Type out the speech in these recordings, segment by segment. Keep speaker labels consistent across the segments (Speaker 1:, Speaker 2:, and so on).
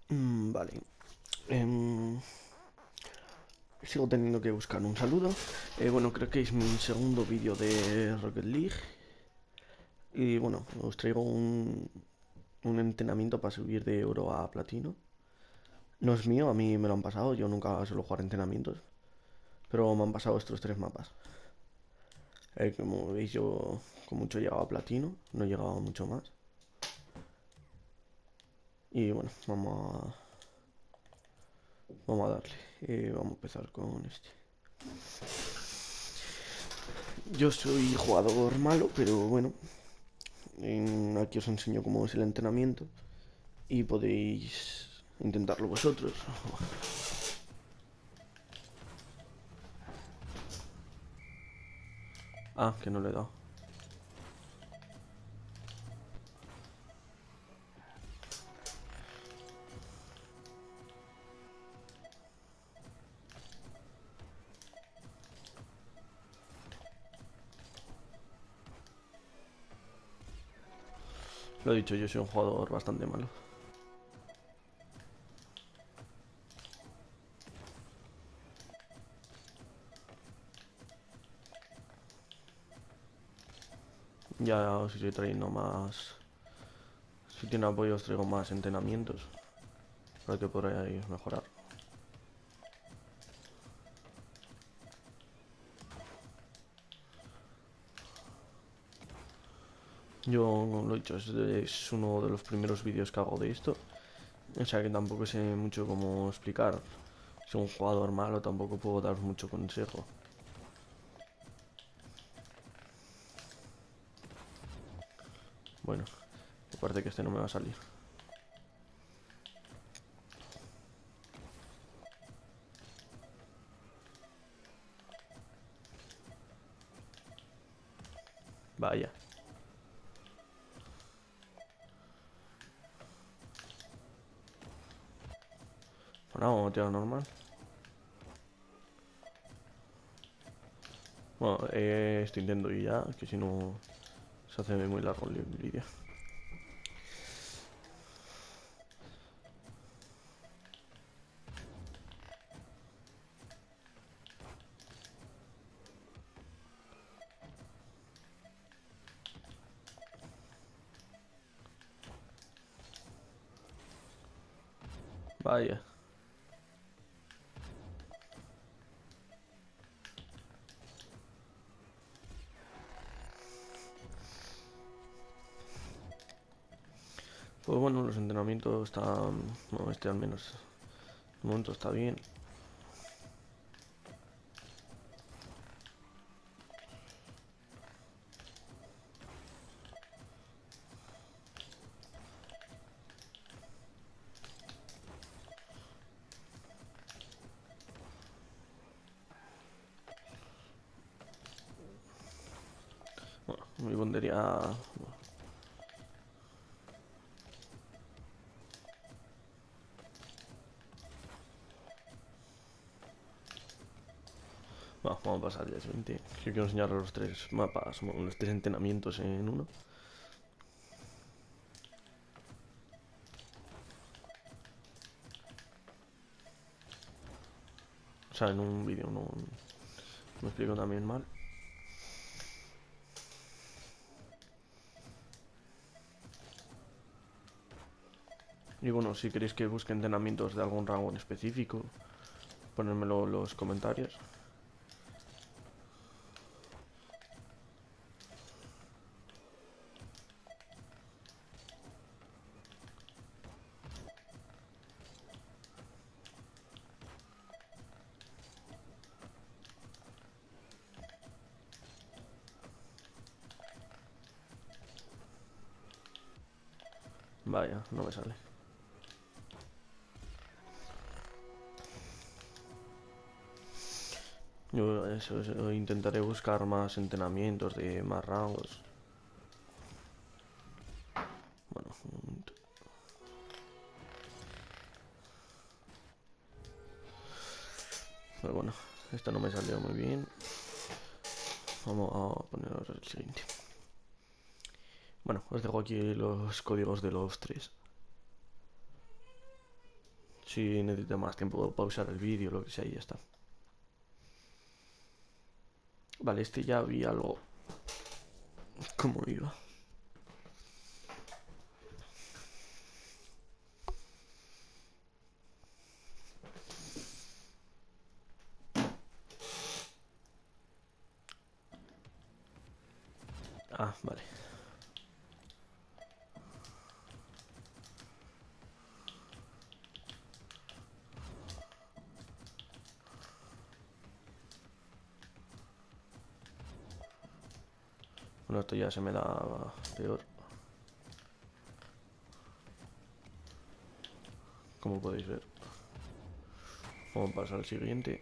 Speaker 1: Vale. Em, Sigo teniendo que buscar un saludo. Bueno, creo que es mi segundo vídeo de Rocket League. Y bueno, os traigo un entrenamiento para subir de oro a platino. No es mío, a mí me lo han pasado. Yo nunca suelo jugar entrenamientos. Pero me han pasado estos tres mapas. Como veis, yo con mucho he llegado a platino. No he llegado a mucho más. Y bueno, vamos a darle. Vamos a empezar con este. Yo soy jugador malo, pero bueno, aquí os enseño cómo es el entrenamiento y podéis intentarlo vosotros. Ah, que no le he dado. Lo he dicho, yo soy un jugador bastante malo. Ya os estoy trayendo más. Si tiene apoyo os traigo más entrenamientos para que podáis mejorar. Yo lo he dicho, es uno de los primeros vídeos que hago de esto. O sea que tampoco sé mucho cómo explicar. Soy un jugador malo, tampoco puedo dar mucho consejo. Bueno, aparte que este no me va a salir. Vaya. Bueno, vamos a tirar normal. Bueno, estoy intento y ya, que si no se hace muy largo el vídeo. Vaya. Pues bueno, los entrenamientos están... Bueno, este al menos de momento está bien. Bueno, mi pondría... Bueno, vamos a pasar ya siguiente. Que quiero enseñar los tres mapas, bueno, los tres entrenamientos en uno. O sea, en un vídeo, no me explico también mal. Y bueno, si queréis que busque entrenamientos de algún rango en específico, ponérmelo en los comentarios. Vaya, no me sale. Yo eso, intentaré buscar más entrenamientos de más rangos. Bueno, un momento. Pero bueno, esto no me salió muy bien. Vamos a poner ahora el siguiente. Bueno, os dejo aquí los códigos de los tres. Si necesito más tiempo pausar el vídeo, lo que sea, y ya está. Vale, este ya vi algo. ¿Cómo iba? Ah, vale. Bueno, esto ya se me da peor. Como podéis ver. Vamos a pasar al siguiente.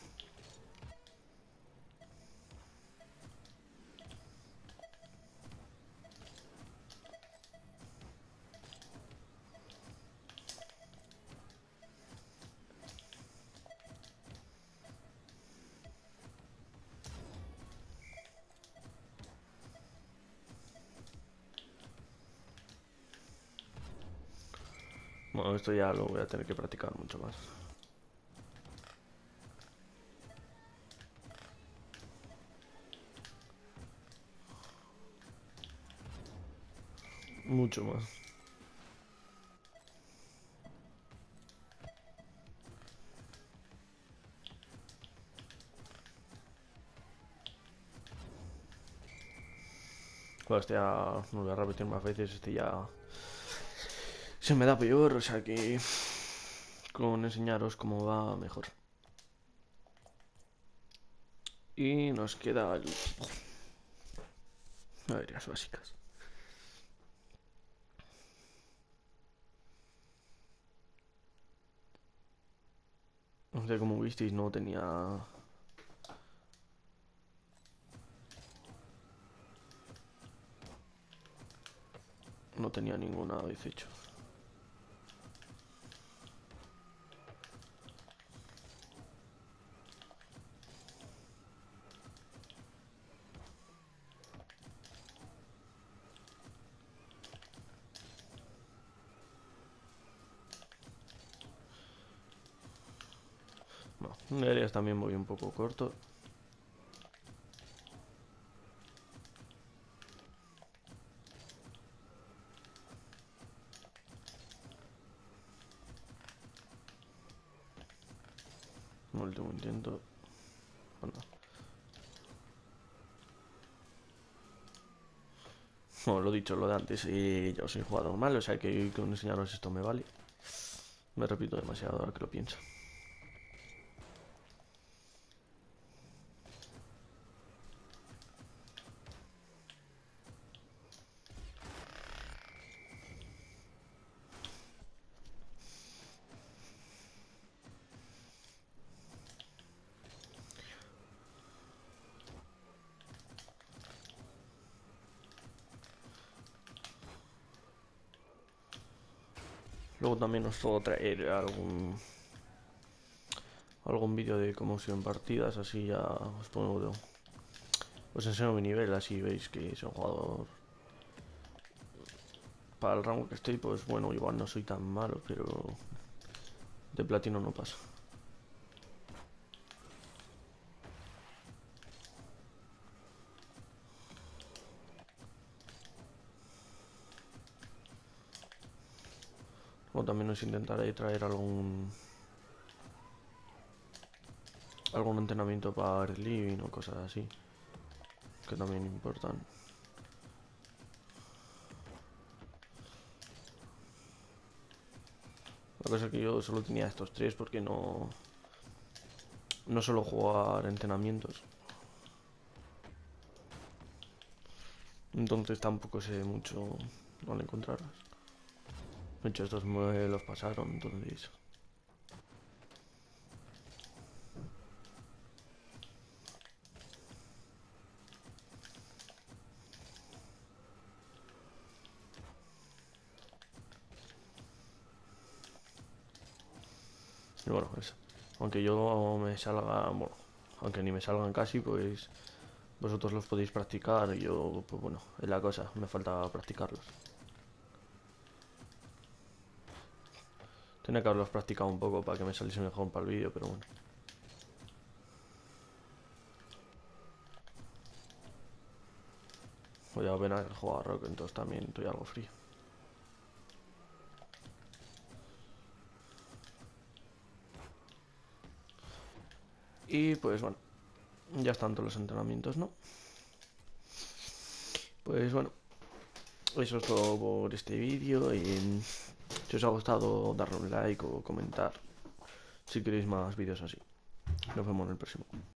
Speaker 1: Bueno, esto ya lo voy a tener que practicar mucho más. Mucho más. Bueno, este ya no lo voy a repetir más veces. Este ya se me da peor, o sea que con enseñaros cómo va mejor. Y nos queda el... Áreas básicas. O sea, como visteis, no tenía... No tenía ninguna vez hecho. Bueno, áreas también voy un poco corto. Último intento. Bueno. Bueno, lo dicho, lo de antes, yo soy jugador mal, o sea que con enseñaros esto me vale. Me repito demasiado ahora que lo pienso. Luego también os puedo traer algún vídeo de cómo se en partidas, así ya os pongo, os enseño mi nivel, así veis que soy un jugador. Para el rango que estoy, pues bueno, igual no soy tan malo, pero de platino no paso. O también os intentaré traer algún entrenamiento para el living o cosas así, que también importan. La cosa es que yo solo tenía estos tres porque no suelo jugar entrenamientos. Entonces tampoco sé mucho dónde encontrarlos. De hecho, estos me los pasaron, entonces... Y bueno, eso. Aunque yo me salga, bueno, aunque ni me salgan casi, pues vosotros los podéis practicar y yo, pues bueno, es la cosa, me falta practicarlos. Tenía que haberlos practicado un poco para que me saliese mejor para el vídeo, pero bueno. Voy a ver a jugar a Rock, entonces también estoy algo frío. Y pues bueno, ya están todos los entrenamientos, ¿no? Pues bueno, eso es todo por este vídeo. Y si os ha gustado, darle un like o comentar si queréis más vídeos así. Nos vemos en el próximo.